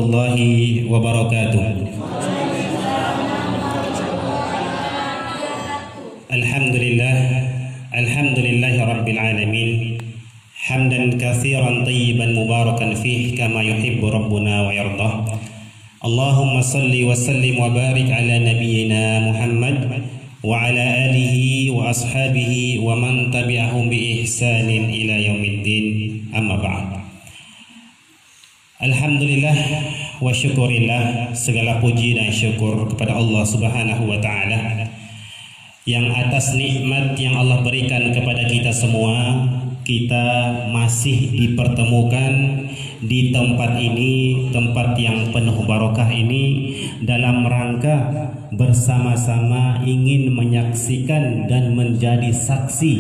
warahmatullahi wabarakatuh. Alhamdulillah rabbil alamin. Hamdan katsiran tayyiban mubarakan fih kama yuhibbu rabbuna wa yardah. Allahumma salli wa sallim wa barik ala nabiyyina Muhammad wa ala alihi wa ashabihi wa man tabi'ahum bi ihsanin ila yaumiddin. Amma ba'd. Alhamdulillah wa syukurillah, segala puji dan syukur kepada Allah Subhanahu wa taala yang atas nikmat yang Allah berikan kepada kita semua, kita masih dipertemukan di tempat ini, tempat yang penuh barokah ini, dalam rangka bersama-sama ingin menyaksikan dan menjadi saksi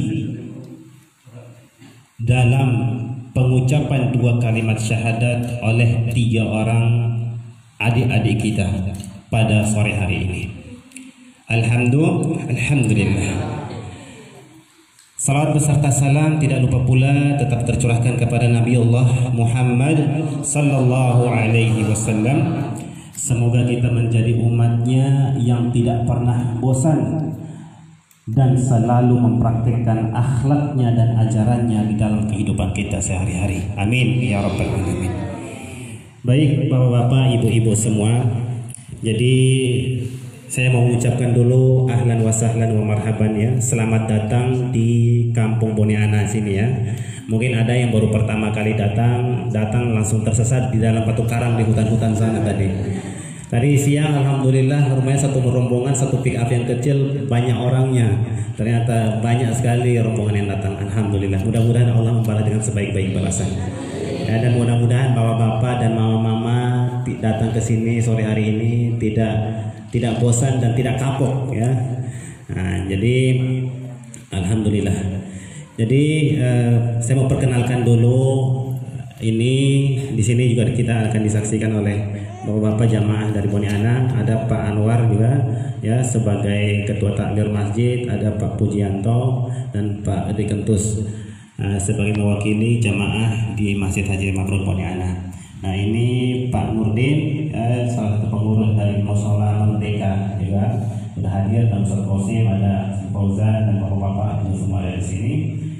dalam pengucapan 2 kalimat syahadat oleh 3 orang adik-adik kita pada sore hari ini. Alhamdulillah. Salawat beserta salam tidak lupa pula tetap tercurahkan kepada Nabi Allah Muhammad sallallahu alaihi wasallam. Semoga kita menjadi umatnya yang tidak pernah bosan dan selalu mempraktikkan akhlaknya dan ajarannya di dalam kehidupan kita sehari-hari. Amin ya rabbal alamin. Baik bapak-bapak, ibu-ibu semua, jadi saya mau mengucapkan dulu ahlan wa sahlan wa marhaban ya. Selamat datang di Kampung Boniana sini ya. Mungkin ada yang baru pertama kali datang langsung tersesat di dalam batu karang di hutan-hutan sana tadi. Tadi siang alhamdulillah rumahnya satu rombongan, satu pick up yang kecil, banyak orangnya. Ternyata banyak sekali rombongan yang datang. Alhamdulillah. Mudah-mudahan Allah membalas dengan sebaik-baik balasan. Ya, dan mudah-mudahan bapak-bapak dan mama-mama datang ke sini sore hari ini tidak bosan dan tidak kapok ya. Nah, jadi alhamdulillah. Jadi saya mau perkenalkan dulu, ini di sini juga kita akan disaksikan oleh bapak-bapak jamaah dari Boniana. Ada Pak Anwar juga ya sebagai ketua takmir masjid, ada Pak Pujianto dan Pak Edi Kentus sebagai mewakili jamaah di Masjid Haji Mabrur Boniana. Nah, ini Pak Nurdin salah satu pengurus dari Mushola Merdeka juga sudah hadir, dan Ustaz Qasim, ada Fauzan dan bapak-bapak itu semua ada di sini.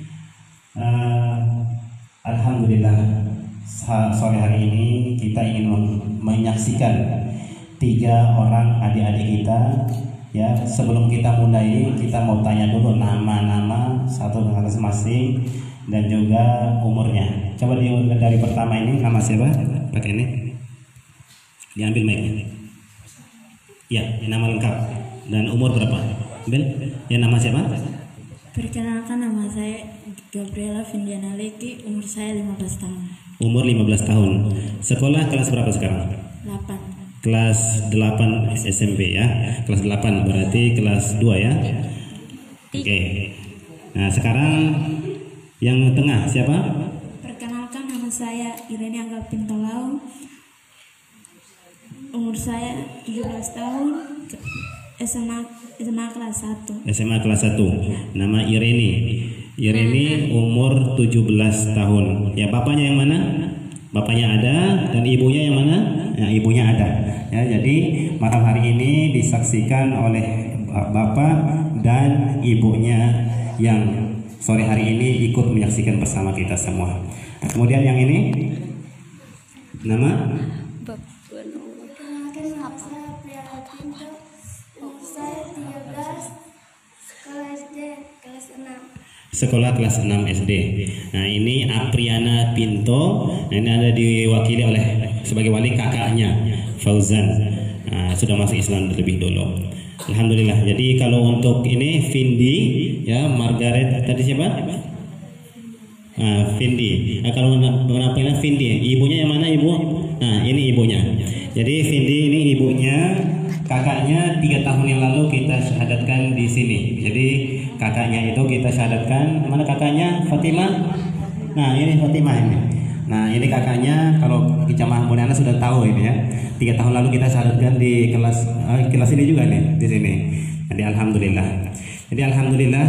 Alhamdulillah sore hari ini kita ingin menyaksikan 3 orang adik-adik kita ya. Sebelum kita mulai, kita mau tanya dulu nama-nama satu dengan masing-masing dan juga umurnya. Coba dari pertama ini, nama siapa? Pakai ini. Diambil mic-nya. Ya, nama lengkap dan umur berapa? Ambil. Ya, nama siapa? Perkenalkan, nama saya Gabriela Vindiana Leki, umur saya 15 tahun. Umur 15 tahun. Sekolah kelas berapa sekarang? 8. Kelas 8 SMP ya. Kelas 8 berarti kelas 2 ya. Oke. Nah, sekarang yang tengah siapa? Perkenalkan, nama saya Irene Angga Pintolau, umur saya 17 tahun, SMA kelas 1. SMA kelas 1. Nama Irene umur 17 tahun. Ya, bapaknya yang mana? Bapaknya ada dan ibunya yang mana? Ya, ibunya ada. Ya, jadi malam hari ini disaksikan oleh bapak dan ibunya yang sore hari ini ikut menyaksikan bersama kita semua. Kemudian yang ini nama? Sekolah kelas 6 SD. Nah, ini Apriana Pinto. Nah, ini ada diwakili oleh sebagai wali kakaknya Fauzan. Nah, sudah masuk Islam terlebih dulu. Alhamdulillah. Jadi kalau untuk ini Vindi ya, Margaret tadi siapa? Vindi. Nah, kalau penampilan Vindi, ibunya yang mana ibu? Nah, ini ibunya. Jadi Vindi ini ibunya, kakaknya 3 tahun yang lalu kita syahadatkan di sini. Jadi kakaknya itu kita syahadatkan. Mana kakaknya? Fatimah. Nah, ini Fatimah ini. Nah, ini kakaknya, kalau jamaah Boniana sudah tahu ini ya. 3 tahun lalu kita syahadatkan di kelas ini juga nih di sini. Jadi alhamdulillah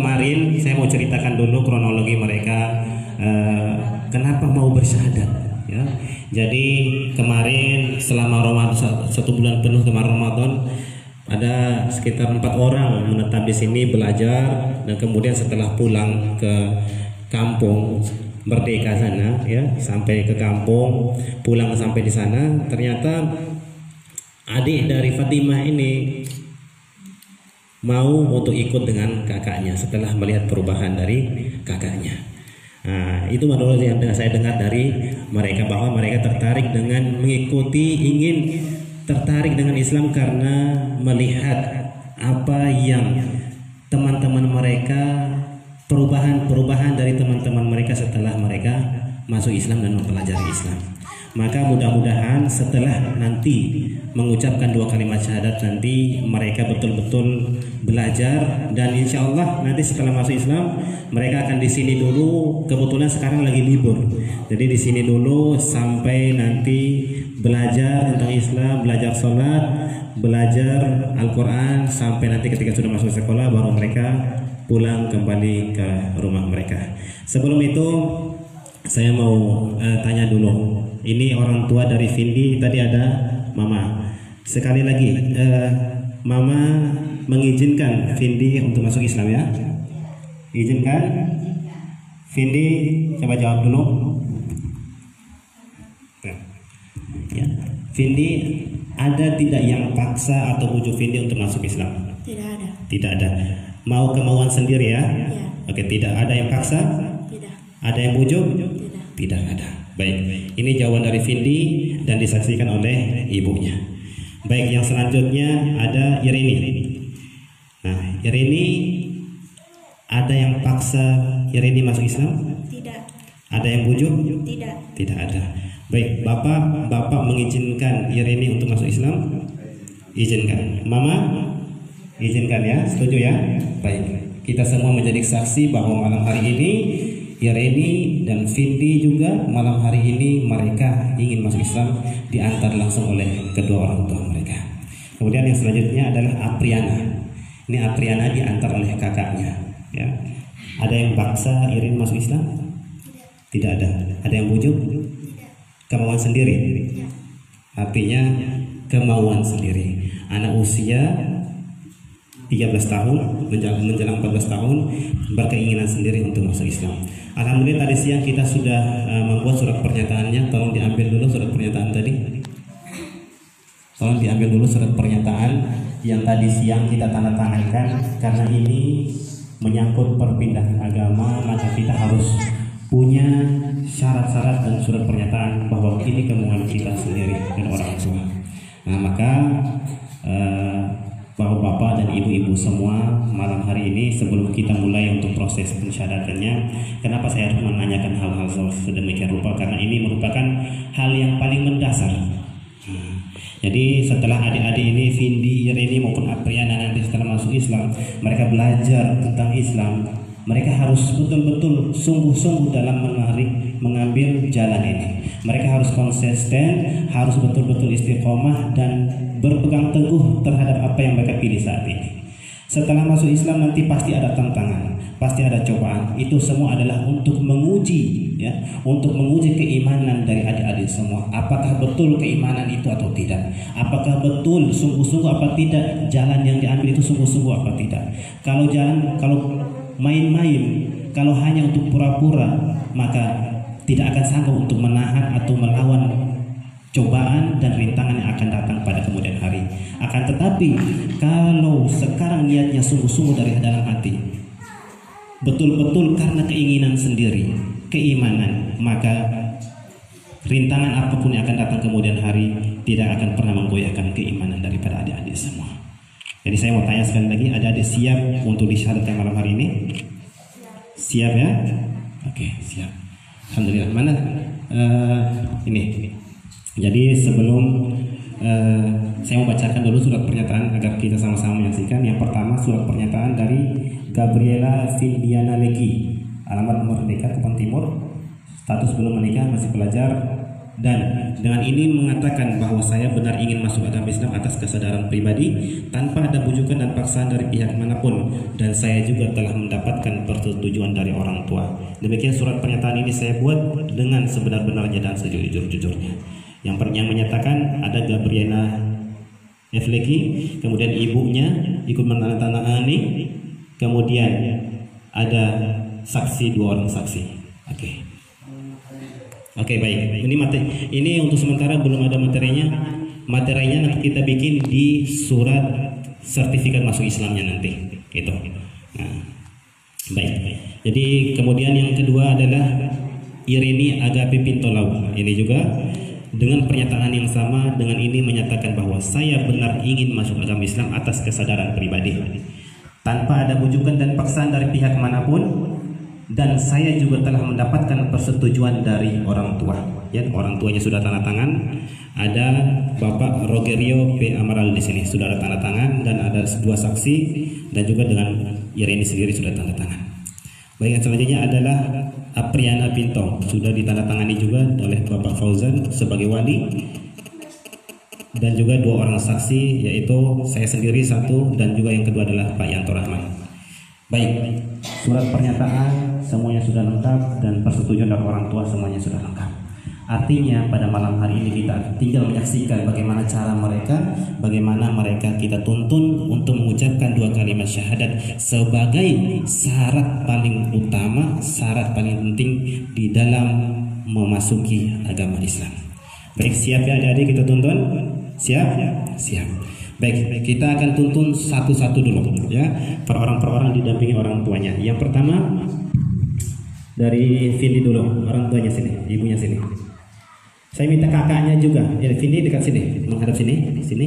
kemarin saya mau ceritakan dulu kronologi mereka kenapa mau bersyahadat ya. Jadi kemarin selama Ramadan 1 bulan penuh kemarin Ramadan ada sekitar 4 orang menetap di sini belajar, dan kemudian setelah pulang ke kampung Merdeka sana ya, sampai ke kampung, pulang sampai di sana ternyata adik dari Fatimah ini mau untuk ikut dengan kakaknya setelah melihat perubahan dari kakaknya. Nah, itu menurut yang saya dengar dari mereka, bahwa mereka tertarik dengan mengikuti, ingin tertarik dengan Islam karena melihat apa yang teman-teman mereka, perubahan dari teman-teman mereka setelah mereka masuk Islam dan mempelajari Islam. Maka mudah-mudahan setelah nanti mengucapkan 2 kalimat syahadat nanti mereka betul-betul belajar, dan insya Allah nanti setelah masuk Islam mereka akan di sini dulu. Kebetulan sekarang lagi libur, jadi di sini dulu sampai nanti belajar tentang Islam, belajar sholat, belajar Al-Quran, sampai nanti ketika sudah masuk sekolah baru mereka pulang kembali ke rumah mereka. Sebelum itu saya mau tanya dulu. Ini orang tua dari Vindi, tadi ada Mama. Sekali lagi, Mama mengizinkan Vindi untuk masuk Islam ya? Izinkan? Vindi, coba jawab dulu. Ya. Vindi, ada tidak yang paksa atau bujuk Vindi untuk masuk Islam? Tidak ada. Tidak ada. Mau kemauan sendiri ya? Ya. Oke, tidak ada yang paksa? Tidak. Ada yang bujuk? Tidak. Tidak ada. Baik, ini jawaban dari Vindi dan disaksikan oleh ibunya. Baik, yang selanjutnya ada Irini. Nah, Irini, ada yang paksa Irini masuk Islam? Tidak. Ada yang bujuk? Tidak. Tidak ada. Baik, Bapak mengizinkan Irini untuk masuk Islam? Izinkan. Mama? Izinkan ya, setuju ya? Baik, kita semua menjadi saksi bahwa malam hari ini Irini dan Vindi juga malam hari ini mereka ingin masuk Islam, diantar langsung oleh kedua orang tua mereka. Kemudian yang selanjutnya adalah Apriana. Ini Apriana diantar oleh kakaknya. Ya. Ada yang paksa Irini masuk Islam? Tidak ada. Ada yang bujuk? Kemauan sendiri? Artinya kemauan sendiri. Anak usia 13 tahun menjelang 14 tahun berkeinginan sendiri untuk masuk Islam. Alhamdulillah tadi siang kita sudah membuat surat pernyataannya. Tolong diambil dulu surat pernyataan tadi. Tolong diambil dulu surat pernyataan yang tadi siang kita tanda tangankan, karena ini menyangkut perpindahan agama, maka kita harus punya syarat-syarat dan surat pernyataan bahwa ini kemauan kita sendiri dan orang tua. Nah, maka Bapak-bapak dan ibu-ibu semua, malam hari ini sebelum kita mulai untuk proses pensyahadatannya, kenapa saya harus menanyakan hal-hal sedemikian rupa? Karena ini merupakan hal yang paling mendasar. Jadi setelah adik-adik ini, Vindi, Irini maupun Apriana nanti setelah masuk Islam, mereka belajar tentang Islam, mereka harus betul-betul sungguh-sungguh dalam mengambil jalan ini. Mereka harus konsisten, harus betul-betul istiqomah dan berpegang teguh terhadap apa yang mereka pilih saat ini. Setelah masuk Islam nanti pasti ada tantangan, pasti ada cobaan. Itu semua adalah untuk menguji, ya, untuk menguji keimanan dari adik-adik semua. Apakah betul keimanan itu atau tidak? Apakah betul sungguh-sungguh apa tidak jalan yang diambil itu sungguh-sungguh apa tidak? Kalau main-main, kalau hanya untuk pura-pura, maka tidak akan sanggup untuk menahan atau melawan cobaan dan rintangan yang akan datang pada kemudian hari. Akan tetapi kalau sekarang niatnya sungguh-sungguh dari dalam hati, betul-betul karena keinginan sendiri, keimanan, maka rintangan apapun yang akan datang kemudian hari tidak akan pernah menggoyahkan keimanan daripada adik-adik semua. Jadi saya mau tanya sekali lagi, adik-adik siap untuk disyahadatkan malam hari ini? Siap ya? Oke, siap. Alhamdulillah. Mana ini? Jadi sebelum saya mau bacakan dulu surat pernyataan agar kita sama-sama menyaksikan. Yang pertama, surat pernyataan dari Gabriela Vindiana Leki, alamat Merdeka, Kupang Timur, status belum menikah, masih pelajar, dan dengan ini mengatakan bahwa saya benar ingin masuk agama Islam atas kesadaran pribadi tanpa ada bujukan dan paksaan dari pihak manapun, dan saya juga telah mendapatkan persetujuan dari orang tua. demikian surat pernyataan ini saya buat dengan sebenar-benarnya dan sejujur-jujurnya. Yang menyatakan ada Gabriela Efleki, kemudian ibunya ikut menandatangani, kemudian ada saksi, 2 orang saksi. Oke, baik. Ini untuk sementara belum ada materinya. Materinya nanti kita bikin di surat sertifikat masuk Islamnya nanti. Gitu. Nah, baik. Jadi kemudian yang kedua adalah Irini Agape Pintolau. Ini juga dengan pernyataan yang sama, dengan ini menyatakan bahwa saya benar ingin masuk agama Islam atas kesadaran pribadi, tanpa ada bujukan dan paksaan dari pihak manapun. Dan saya juga telah mendapatkan persetujuan dari orang tua. Ya, orang tuanya sudah tanda tangan. Ada Bapak Rogerio P. Amaral di sini sudah ada tanda tangan, dan ada 2 saksi, dan juga dengan Irini sendiri sudah tanda tangan. Baik, yang selanjutnya adalah Apriana Pinto, sudah ditandatangani juga oleh Bapak Fauzan sebagai wali, dan juga 2 orang saksi, yaitu saya sendiri 1, dan juga yang kedua adalah Pak Yanto Rahman. Baik, surat pernyataan semuanya sudah lengkap, dan persetujuan dari orang tua semuanya sudah lengkap. Artinya pada malam hari ini kita tinggal menyaksikan bagaimana cara mereka, bagaimana mereka kita tuntun untuk mengucapkan 2 kalimat syahadat sebagai syarat paling utama, syarat paling penting di dalam memasuki agama Islam. Baik, siap ya adik-adik kita tuntun? Siap? Siap. Baik, kita akan tuntun satu-satu dulu ya, per orang didampingi orang tuanya. Yang pertama dari Vindi dulu, orang tuanya sini, ibunya sini. Saya minta kakaknya juga. Ya, Vindi dekat sini, menghadap sini, sini.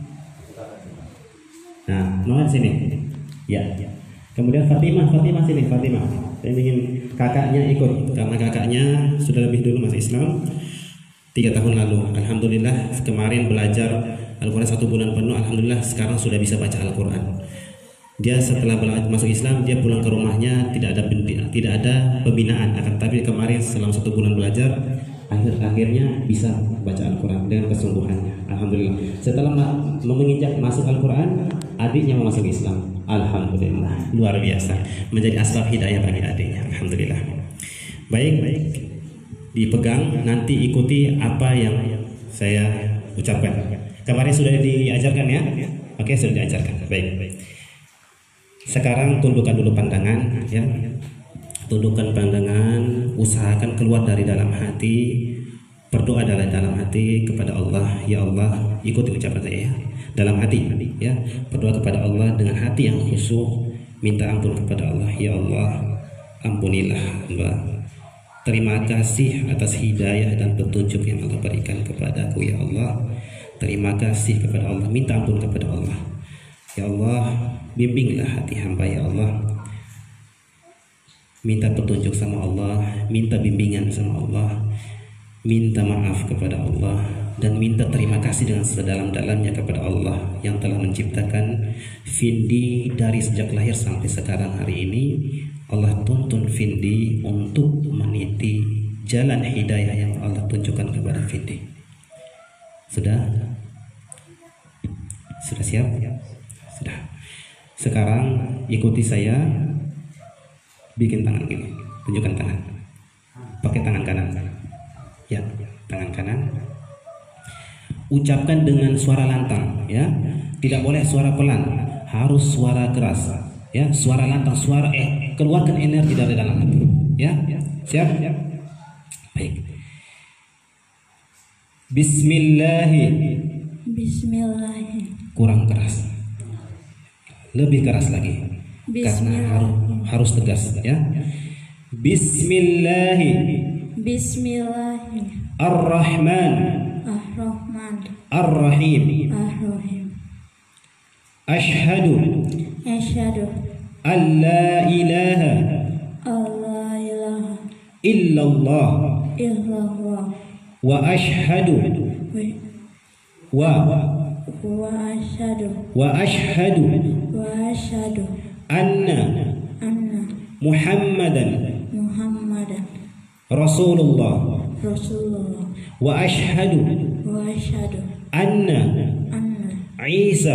Nah, menghadap sini. Ya. Kemudian Fatimah sini, Fatimah. Saya ingin kakaknya ikut karena kakaknya sudah lebih dulu masuk Islam 3 tahun lalu. Alhamdulillah kemarin belajar Al-Quran 1 bulan penuh. Alhamdulillah sekarang sudah bisa baca Al-Quran. Dia setelah masuk Islam, dia pulang ke rumahnya tidak ada pembinaan, akan tapi kemarin selama 1 bulan belajar, akhirnya bisa baca Al-Quran dengan kesungguhannya. Alhamdulillah. Setelah menginjak masuk Al-Quran, adiknya mau masuk Islam. Alhamdulillah, luar biasa, menjadi asbab hidayah bagi adiknya. Alhamdulillah. Baik, dipegang, nanti ikuti apa yang saya ucapkan. Kemarin sudah diajarkan ya? Oke, sudah diajarkan. Baik. Sekarang tundukkan dulu pandangan ya. Tundukkan pandangan, usahakan keluar dari dalam hati. Berdoa dari dalam hati kepada Allah. Ya Allah, ikuti ucapan saya ya. Dalam hati ya. Berdoa kepada Allah dengan hati yang khusyuk, minta ampun kepada Allah. Ya Allah, ampunilah hamba. Terima kasih atas hidayah dan petunjuk yang Allah berikan kepadaku ya Allah. Terima kasih kepada Allah, minta ampun kepada Allah. Ya Allah, bimbinglah hati hamba ya Allah. Minta petunjuk sama Allah, minta bimbingan sama Allah, minta maaf kepada Allah, dan minta terima kasih dengan sedalam-dalamnya kepada Allah yang telah menciptakan Vindi dari sejak lahir sampai sekarang hari ini. Allah tuntun Vindi untuk meniti jalan hidayah yang Allah tunjukkan kepada Vindi. Sudah siap? Sudah. Sekarang ikuti saya. Bikin tangan gini. Tunjukkan tangan. Pakai tangan kanan. Ya, tangan kanan. Ucapkan dengan suara lantang, ya. Tidak boleh suara pelan, harus suara keras. Ya, suara lantang, keluarkan energi dari dalam hati. Ya, siap? Baik. Bismillah. Kurang keras. Lebih keras lagi. Karena harus tegas ya. Bismillah. Ar-Rahman. Ar-Rahim. Ashhadu an la ilaha illallah wa ashhadu anna Muhammadan Rasulullah wa ashhadu anna Isa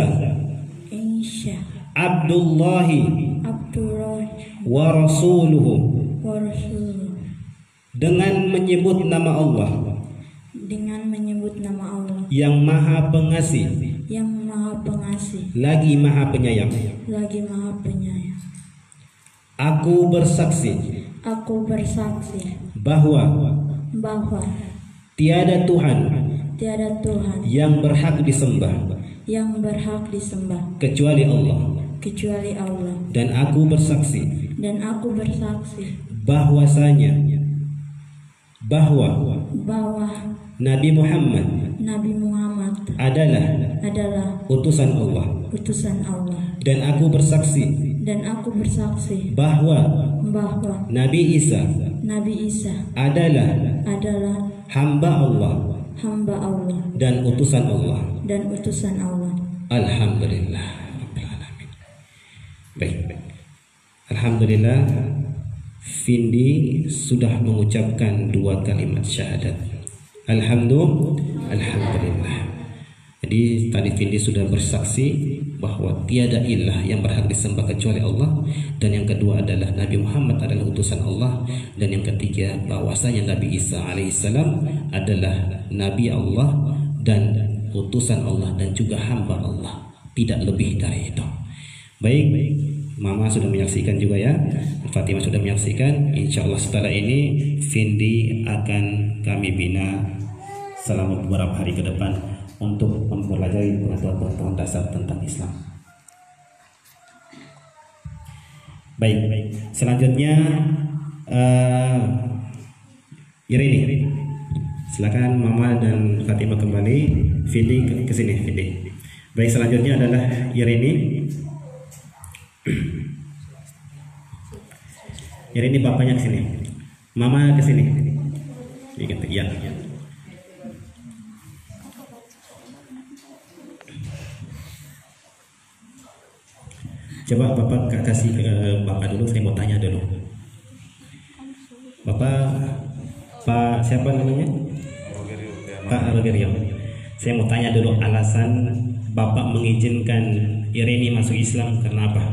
Abdullahi wa rasuluhu. dengan menyebut nama Allah dengan menyebut nama Allah yang Maha Pengasih yang Maha Pengasih lagi Maha Penyayang. lagi Maha Penyayang. Aku bersaksi bahwa tiada Tuhan yang berhak disembah kecuali Allah. Dan aku bersaksi bahwa Nabi Muhammad adalah utusan Allah. Dan aku bersaksi bahwa Nabi Isa adalah hamba Allah dan utusan Allah. Alhamdulillah. Baik. Alhamdulillah, Vindi sudah mengucapkan 2 kalimat syahadat. Alhamdulillah. Jadi tadi Vindi sudah bersaksi bahwa tiada ilah yang berhak disembah kecuali Allah, dan yang kedua adalah Nabi Muhammad adalah utusan Allah, dan yang ketiga bahwasanya Nabi Isa alaihissalam adalah Nabi Allah dan utusan Allah dan juga hamba Allah, tidak lebih dari itu. Baik, Mama sudah menyaksikan juga ya, Fatimah sudah menyaksikan. Insya Allah setelah ini Vindi akan kami bina selama beberapa hari ke depan untuk mempelajari pengetahuan dasar tentang Islam. Baik, selanjutnya Irini, silakan Mama dan Fatimah kembali. Vindi ke sini, Vindi. Baik, selanjutnya adalah Irini. Irini bapaknya ke sini, Mama ke sini. Ya. Coba Bapak kasih ke Bapak dulu, saya mau tanya dulu. Bapak, Pak siapa namanya? Pak Rogerio. Saya mau tanya dulu alasan Bapak mengizinkan Irini masuk Islam karena apa?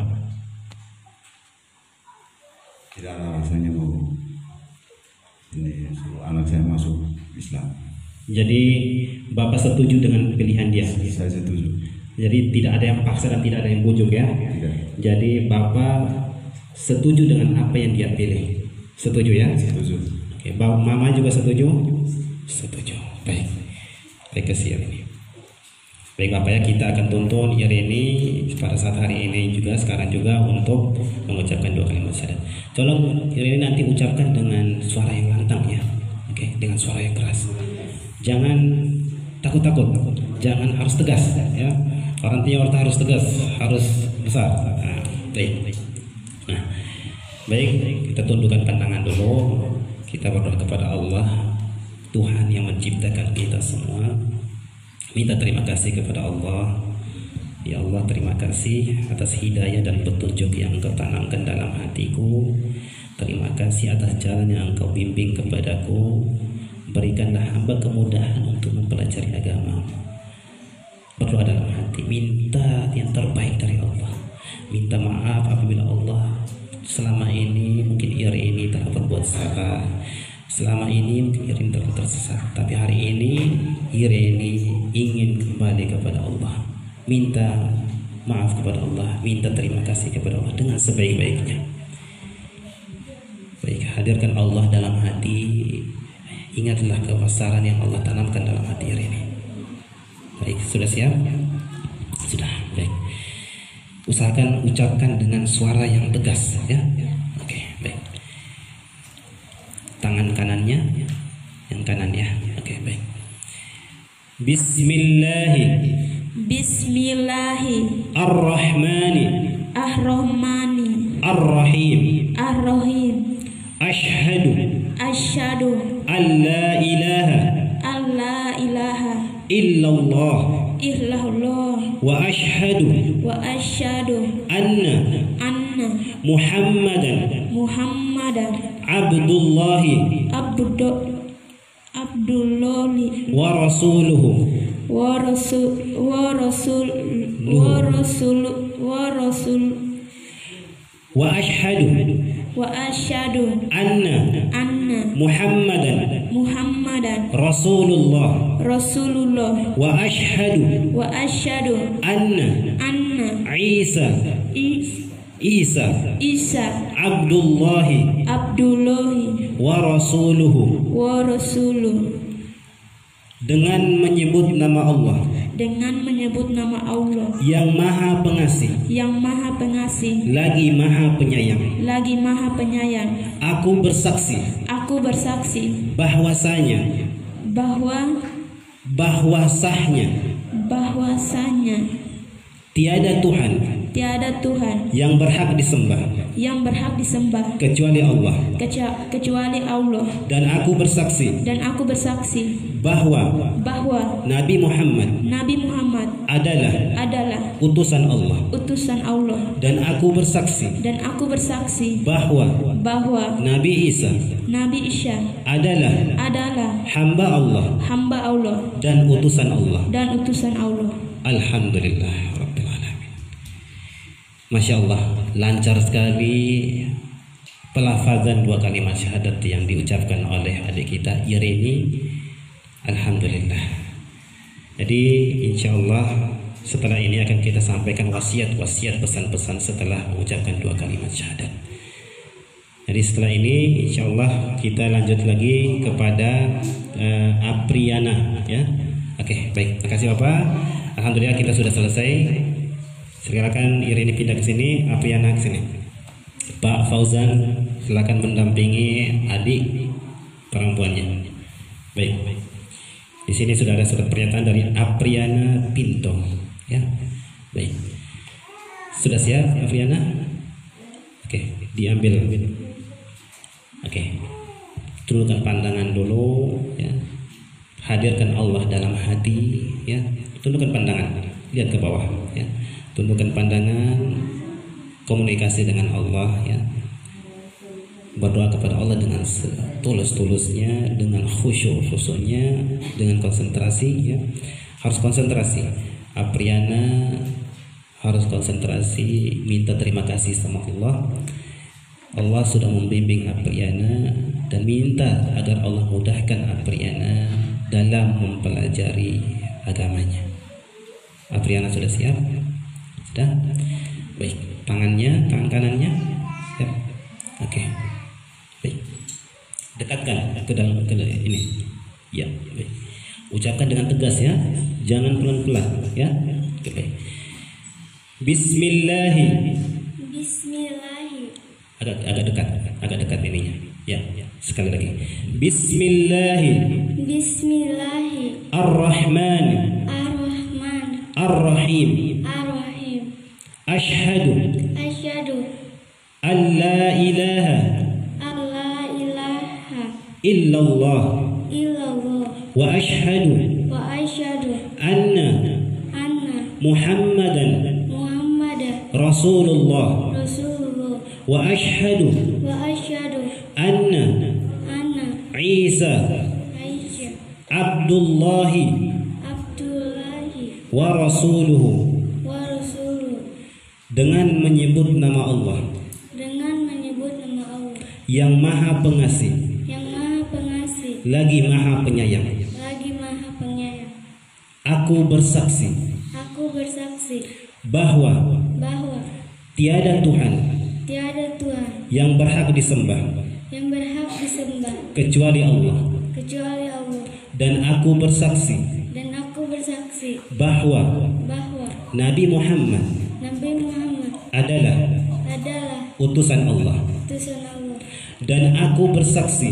Tidak ada alasannya mau ini anak saya masuk Islam. Jadi Bapak setuju dengan pilihan dia? Saya setuju. Jadi tidak ada yang paksa dan tidak ada yang bujuk ya? Tidak. Jadi Bapak setuju dengan apa yang dia pilih? Setuju ya? Setuju. Oke, Mama juga setuju? Setuju. Baik. Baik, kesian ini. Baik Bapak ya, kita akan tuntun Irini pada saat hari ini juga, sekarang juga untuk mengucapkan 2 kalimat syahadat. Tolong Irini nanti ucapkan dengan suara yang lantang ya. Oke, dengan suara yang keras. Jangan takut-takut, jangan harus tegas ya. Orang Tionghoa harus tegas, harus besar. Nah, baik. Nah, baik, kita tundukkan pandangan dulu. Kita berdoa kepada Allah, Tuhan yang menciptakan kita semua. Minta terima kasih kepada Allah. Ya Allah, terima kasih atas hidayah dan petunjuk yang Engkau tanamkan dalam hatiku. Terima kasih atas jalan yang Engkau bimbing kepadaku. Berikanlah hamba kemudahan untuk mempelajari agama. Berdoa dalam hati, minta yang terbaik dari Allah. Minta maaf apabila Allah selama ini mungkin Irini telah berbuat salah. Selama ini mungkin Irini telah tersesat, tapi hari ini Irini ingin kembali kepada Allah. Minta maaf kepada Allah, minta terima kasih kepada Allah dengan sebaik-baiknya. Baik, hadirkan Allah dalam hati. Ingatlah kebesaran yang Allah tanamkan dalam hati Irini. Baik, sudah siap? Sudah, baik. Usahakan ucapkan dengan suara yang tegas ya. Oke, baik. Tangan kanannya, yang kanan ya. Oke, baik. Bismillahi Ar-Rahmani Ar-Rahim Asyhadu alla ilaha illallah wa asyhadu anna Muhammadan Abdullahi wa rasuluhu wa asyhadu wa asyhadu anna anna Muhammadan Muhammadan Rasulullah Rasulullah wa asyhadu anna anna Isa Isa Abdullahi Abdullahi wa rasuluhu, wa rasuluh. dengan menyebut nama Allah Dengan menyebut nama Allah yang Maha Pengasih yang Maha Pengasih lagi Maha Penyayang. lagi Maha Penyayang. Aku bersaksi Aku bersaksi bahwasanya bahwasanya tiada Tuhan tiada Tuhan yang berhak disembah kecuali Allah, kecuali Allah. Dan aku bersaksi bahwa Nabi Muhammad adalah utusan Allah. Dan aku bersaksi bahwa Nabi Isa adalah hamba Allah dan utusan Allah. Alhamdulillah Rabbil Alamin. Masya Allah, lancar sekali pelafazan 2 kalimat syahadat yang diucapkan oleh adik kita Ireni. Alhamdulillah. Jadi insya Allah setelah ini akan kita sampaikan wasiat-wasiat, pesan-pesan setelah mengucapkan 2 kalimat syahadat. Jadi setelah ini insya Allah kita lanjut lagi kepada Apriana, ya. Oke, baik. Terima kasih Bapak. Alhamdulillah kita sudah selesai. Silakan Ireni pindah ke sini, Apriana ke sini. Pak Fauzan silakan mendampingi adik perempuannya. Baik. Di sini sudah ada surat pernyataan dari Apriana Pinto, ya. Baik. Sudah siap Apriana? Oke, diambil. Oke. Tundukkan pandangan dulu, ya. Hadirkan Allah dalam hati, ya. Tundukkan pandangan, lihat ke bawah, ya. Tundukkan pandangan, komunikasi dengan Allah, ya. Berdoa kepada Allah dengan setulus-tulusnya, dengan khusyuk-khusyuknya, dengan konsentrasi, ya. Harus konsentrasi. Apriana harus konsentrasi, minta terima kasih sama Allah. Allah sudah membimbing Apriana dan minta agar Allah mudahkan Apriana dalam mempelajari agamanya. Apriana sudah siap? Sudah? Baik, tangan kanannya siap? Oke. Baik. Dekatkan ke dalam ini. Ya, baik. Ucapkan dengan tegas, ya. Jangan pelan-pelan, ya. Oke, baik. Bismillahi. Agak dekat ininya. Ya, sekali lagi. Bismillahi. Ar-Rahman. Ar-Rahim. Ashhadu an la ilaha illallah wa ashhadu anna Muhammadan Rasulullah wa ashhadu anna Isa Abdullahi wa rasuluhu, dengan menyebut nama Allah yang Maha Pengasih lagi Maha Penyayang. Aku bersaksi bahwa tiada Tuhan yang berhak disembah kecuali Allah. Dan aku bersaksi bahwa Nabi Muhammad adalah utusan Allah. Dan aku bersaksi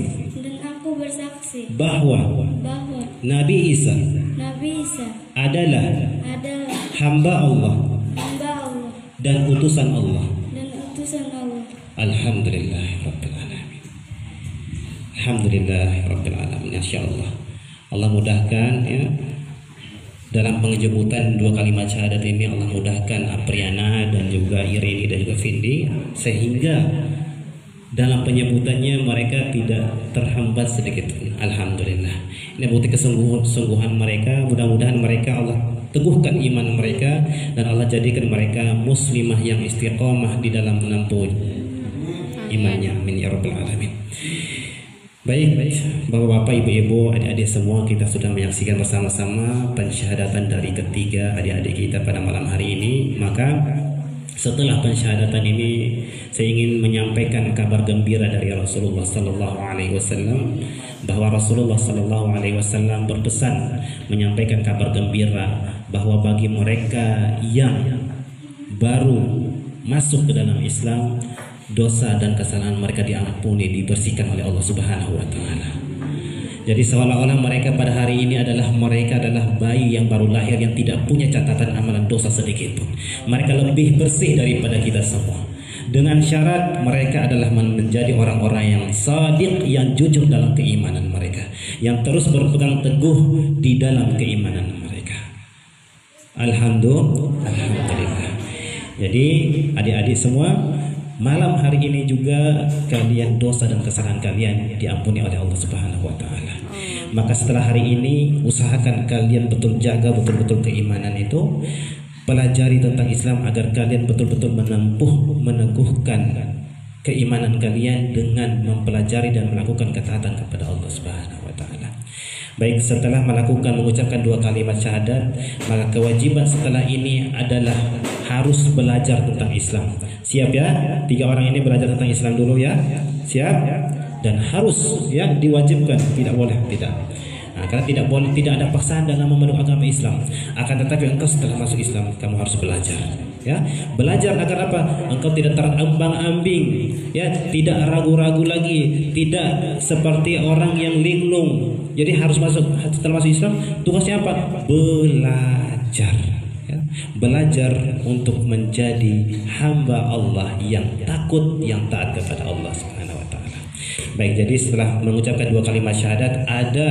bahwa Nabi Isa adalah hamba Allah dan utusan Allah. Alhamdulillah Rabbil Alamin. Alhamdulillah Rabbil Alamin. Insya Allah Allah mudahkan, ya. Dalam penjemputan 2 kalimat syahadat ini Allah mudahkan Apriana dan juga Ireni dan juga Vindi, sehingga dalam penyebutannya mereka tidak terhambat sedikit pun. Alhamdulillah. Ini bukti kesungguhan mereka. Mudah-mudahan mereka Allah teguhkan iman mereka dan Allah jadikan mereka muslimah yang istiqomah di dalam menempuh imannya, amin ya rabbal alamin. Baik, Bapak-bapak, Ibu-ibu, adik-adik semua, kita sudah menyaksikan bersama-sama pensyahadatan dari ketiga adik-adik kita pada malam hari ini. Maka setelah pensyahadatan ini, saya ingin menyampaikan kabar gembira dari Rasulullah Sallallahu Alaihi Wasallam, bahwa Rasulullah Sallallahu Alaihi Wasallam berpesan menyampaikan kabar gembira bahwa bagi mereka yang baru masuk ke dalam Islam, dosa dan kesalahan mereka diampuni, dibersihkan oleh Allah Subhanahu wa taala. Jadi seolah-olah mereka pada hari ini mereka adalah bayi yang baru lahir yang tidak punya catatan amalan dosa sedikit pun. Mereka lebih bersih daripada kita semua. Dengan syarat mereka adalah menjadi orang-orang yang shadiq, yang jujur dalam keimanan mereka, yang terus berpegang teguh di dalam keimanan mereka. Alhamdulillah. Jadi adik-adik semua, malam hari ini juga kalian dosa dan kesalahan kalian diampuni oleh Allah Subhanahu wa taala. Maka setelah hari ini usahakan kalian betul jaga betul-betul keimanan itu, pelajari tentang Islam agar kalian betul-betul meneguhkan keimanan kalian dengan mempelajari dan melakukan ketaatan kepada Allah Subhanahu wa taala. Baik, setelah mengucapkan 2 kalimat syahadat, maka kewajiban setelah ini adalah harus belajar tentang Islam. Siap ya? 3 orang ini belajar tentang Islam dulu ya. Siap? Dan harus ya, diwajibkan, tidak boleh tidak. Nah, karena tidak ada paksaan dalam memeluk agama Islam. Akan tetapi engkau setelah masuk Islam, kamu harus belajar. Ya, belajar agar apa? Engkau tidak terombang-ambing, ya, tidak ragu-ragu lagi, tidak seperti orang yang linglung. Jadi harus setelah masuk Islam, tugasnya apa? Belajar. Ya, belajar untuk menjadi hamba Allah yang takut, yang taat kepada Allah Subhanahu wa taala. Baik, jadi setelah mengucapkan 2 kalimat syahadat, ada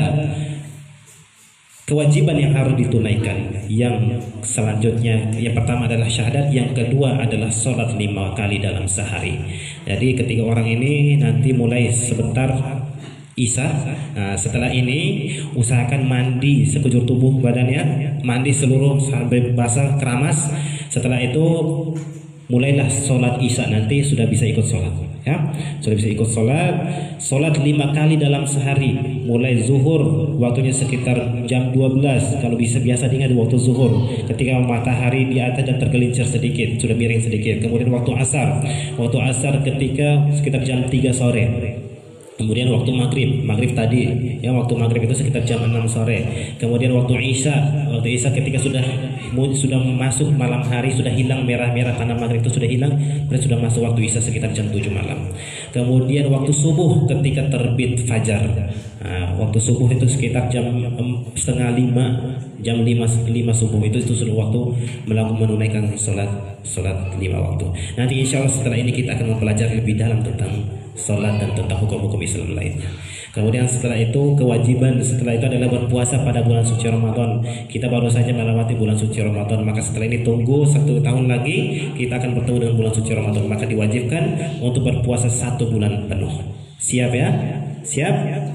kewajiban yang harus ditunaikan. Yang selanjutnya, yang pertama adalah syahadat, yang kedua adalah sholat 5 kali dalam sehari. Jadi ketiga orang ini nanti mulai sebentar Isya. Nah, setelah ini usahakan mandi sekujur tubuh badannya, mandi seluruh sampai basah keramas. Setelah itu mulailah sholat Isya, nanti sudah bisa ikut sholat. Ya, sudah bisa ikut sholat 5 kali dalam sehari. Mulai zuhur, waktunya sekitar jam 12. Kalau biasa diingat waktu zuhur, ketika matahari di atas dan tergelincir sedikit, sudah miring sedikit. Kemudian waktu asar ketika sekitar jam 3 sore. Kemudian waktu maghrib tadi, ya, waktu maghrib itu sekitar jam 6 sore. Kemudian waktu isya ketika sudah masuk malam hari, sudah hilang merah-merah karena maghrib itu sudah hilang, dan sudah masuk waktu isya sekitar jam 7 malam. Kemudian waktu subuh ketika terbit fajar. Nah, waktu subuh itu sekitar jam 4:30, jam 5 subuh itu sudah waktu menunaikan sholat 5 waktu. Nanti insya Allah setelah ini kita akan mempelajari lebih dalam tentang sholat dan tentang hukum-hukum Islam lainnya. Kemudian setelah itu kewajiban setelah itu adalah berpuasa pada bulan suci Ramadan. Kita baru saja melewati bulan suci Ramadan, maka setelah ini tunggu 1 tahun lagi kita akan bertemu dengan bulan suci Ramadan. Maka diwajibkan untuk berpuasa 1 bulan penuh. Siap ya? Siap?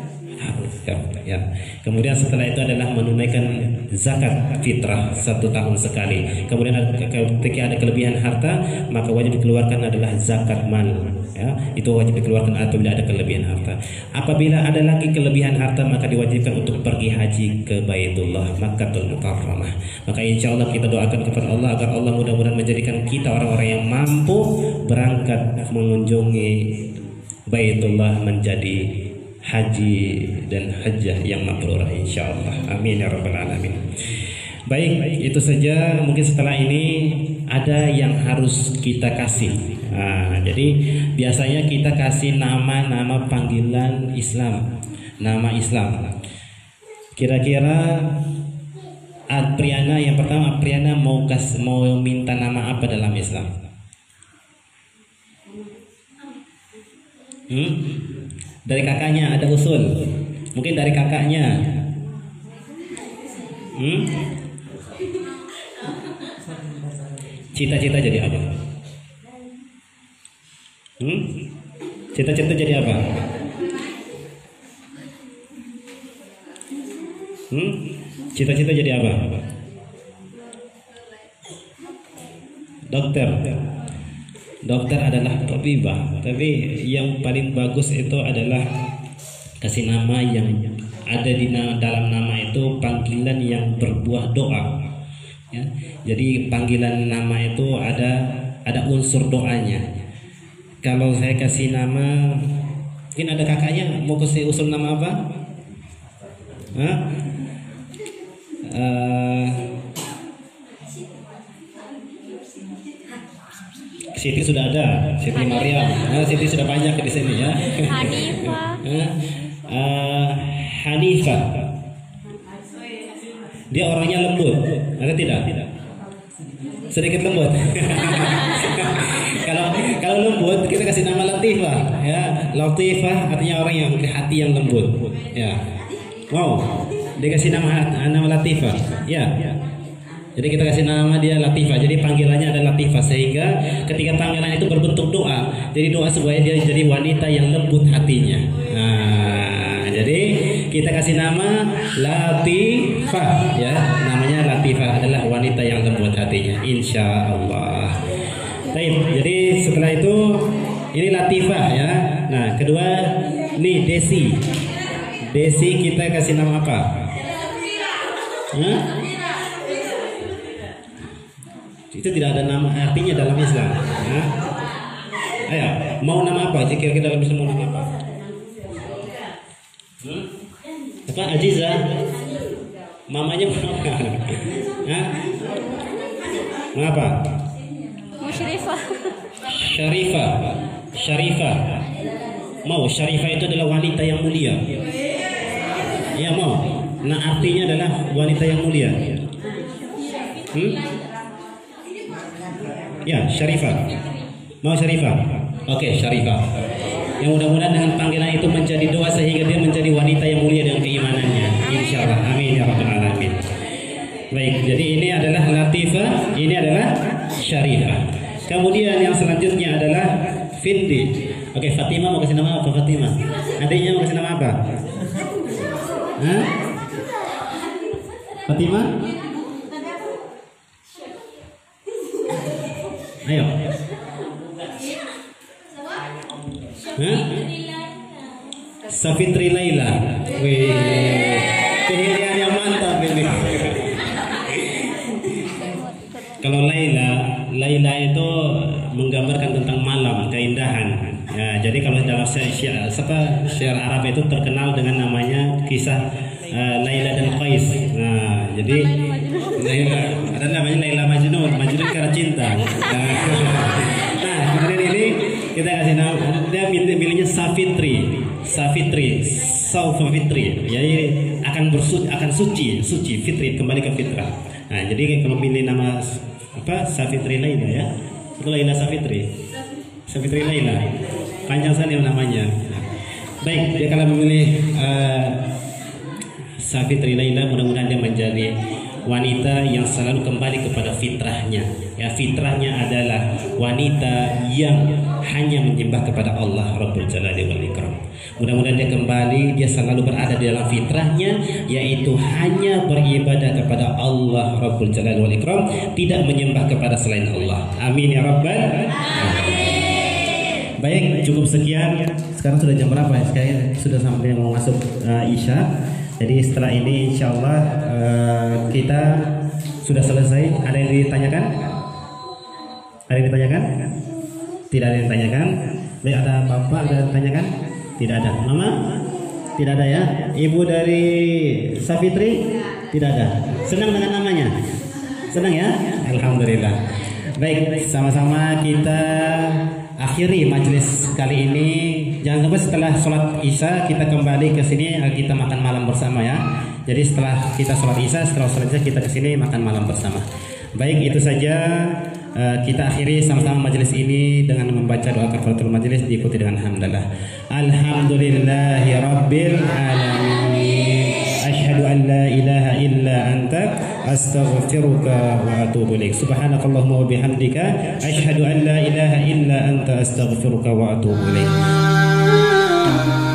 Ya. Kemudian setelah itu adalah menunaikan zakat fitrah 1 tahun sekali. Kemudian ketika ada kelebihan harta, maka wajib dikeluarkan adalah zakat mal. Ya, itu wajib dikeluarkan apabila ada kelebihan harta. Apabila ada lagi kelebihan harta, maka diwajibkan untuk pergi haji ke Baitullah Makkahul Mukarramah. Maka insya Allah kita doakan kepada Allah agar Allah mudah-mudahan menjadikan kita orang-orang yang mampu berangkat mengunjungi Baitullah, menjadi haji dan hajjah yang mabrurah insyaallah. Amin ya rabbal alamin. Baik, itu saja. Mungkin setelah ini ada yang harus kita kasih. Nah, jadi biasanya kita kasih nama panggilan Islam, nama Islam. Kira-kira Apriana, yang pertama Apriana mau minta nama apa dalam Islam? Dari kakaknya ada usul. Mungkin dari kakaknya. Cita-cita jadi apa? Cita-cita jadi apa? Cita-cita jadi apa? Dokter. dokter adalah tabibah, tapi yang paling bagus itu adalah kasih nama yang ada di dalam nama itu panggilan yang berbuah doa. Ya, jadi panggilan nama itu ada unsur doanya. Kalau saya kasih nama, mungkin ada kakaknya mau kasih usul nama apa? Hah? Siti sudah ada, Siti Maryam. Siti sudah banyak di sini ya. Hanifah. Dia orangnya lembut, ada tidak? Sedikit lembut. Kalau lembut kita kasih nama Latifah, ya. Latifah artinya orang yang hati yang lembut, ya. Wow, dikasih nama Latifah, ya. Jadi kita kasih nama dia Latifah. Jadi panggilannya adalah Latifah, sehingga ketika panggilan itu berbentuk doa, jadi doa supaya dia jadi wanita yang lembut hatinya. Nah, jadi kita kasih nama Latifah, ya. Namanya Latifah adalah wanita yang lembut hatinya, insya Allah. Baik, jadi setelah itu ini Latifah, ya. Nah, kedua nih Desi. Desi kita kasih nama apa? Hah? Itu tidak ada nama artinya dalam Islam. Ya. Ayo, mau nama apa? Jika kita dalam Islam mau nama apa? Apa? Aziza? Mamanya mau apa? Hah? Mau apa? Musyrifah. Syarifah. Syarifah. Mau Syarifah itu adalah wanita yang mulia. Ya mau. Nah artinya adalah wanita yang mulia. Ya, Syarifah. Mau Syarifah? Oke, Syarifah. Yang mudah-mudahan dengan panggilan itu menjadi doa sehingga dia menjadi wanita yang mulia dengan keimanannya. Insyaallah. Amin ya rabbal alamin. Baik, jadi ini adalah Latifah, ini adalah Syarifah. Kemudian yang selanjutnya adalah Findi. Oke, Fatimah mau kasih nama apa Fatimah? Adiknya mau kasih nama apa? Hah? Fatimah? Ayo. Hah? Safitri Laila. Wih, pilihan yang mantap ini. Kalau Laila itu menggambarkan tentang malam, keindahan. Ya, jadi kalau dalam syair Arab itu terkenal dengan namanya kisah Laila dan Qais. Nah, jadi Laila ada namanya Laila Majnun karena cinta. Nah, kemudian ini kita kasih nama, dia milihnya Safitri. Jadi akan suci, fitri, kembali ke fitrah. Nah, jadi kalau milih nama apa Safitri Laila, ya, itu Laila Safitri Laila, panjang sekali namanya. Baik, dia kalau memilih Safitri Laila, mudah-mudahan dia menjadi wanita yang selalu kembali kepada fitrahnya. Ya, fitrahnya adalah wanita yang hanya menyembah kepada Allah Rabbul Jalali wal Ikram. Mudah-mudahan dia kembali, dia selalu berada di dalam fitrahnya, yaitu hanya beribadah kepada Allah Rabbul Jalali wal Ikram, tidak menyembah kepada selain Allah. Amin ya rabbal alamin. Baik, cukup sekian. Sekarang sudah jam berapa ya? Sekarang sudah sampai mau masuk Isya. Jadi setelah ini insya Allah kita sudah selesai. Ada yang ditanyakan? Ada yang ditanyakan? Tidak ada yang ditanyakan. Baik, ada bapak ada yang ditanyakan? Tidak ada. Mama? Tidak ada ya. Ibu dari Safitri? Tidak ada. Senang dengan namanya? Senang ya? Alhamdulillah. Baik, sama-sama kita akhiri majelis kali ini. Jangan sampai setelah sholat Isya kita kembali ke sini, kita makan malam bersama ya. Jadi setelah kita sholat Isya, setelah sholat Isya kita ke sini makan malam bersama. Baik, itu saja. Kita akhiri sama-sama majelis ini dengan membaca doa kafaratul majelis diikuti dengan hamdalah. Alhamdulillahi rabbil alamin. Asyhadu an la ilaha illa anta astaghfiruka wa atubu ilaik. Subhanakallahumma wa bihamdika asyhadu an la ilaha illa anta astaghfiruka wa atubu ilaik.